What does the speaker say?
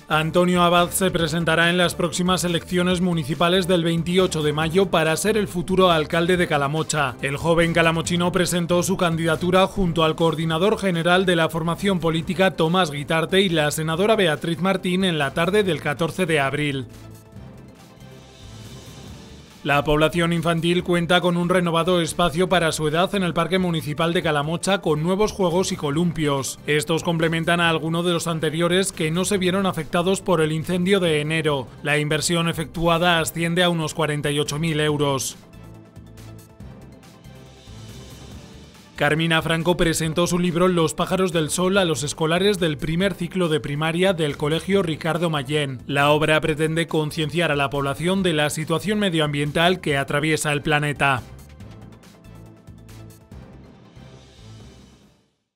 Antonio Abad se presentará en las próximas elecciones municipales del 28 de mayo para ser el futuro alcalde de Calamocha. El joven calamochino presentó su candidatura junto al coordinador general de la formación política Tomás Guitarte y la senadora Beatriz Martín en la tarde del 14 de abril. La población infantil cuenta con un renovado espacio para su edad en el Parque Municipal de Calamocha con nuevos juegos y columpios. Estos complementan a algunos de los anteriores que no se vieron afectados por el incendio de enero. La inversión efectuada asciende a unos 48.000 euros. Carmina Franco presentó su libro Los pájaros del sol a los escolares del primer ciclo de primaria del Colegio Ricardo Mayén. La obra pretende concienciar a la población de la situación medioambiental que atraviesa el planeta.